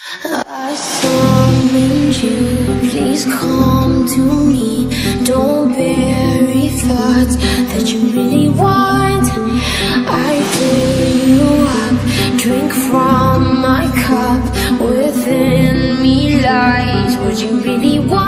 I summoned you, please come to me. Don't bury thoughts that you really want. I fill you up, drink from my cup. Within me lies what you really want.